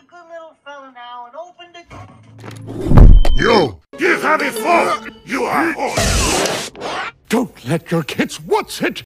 good little fella now and open the... You! Give her before! You are horse! Don't let your kids watch it!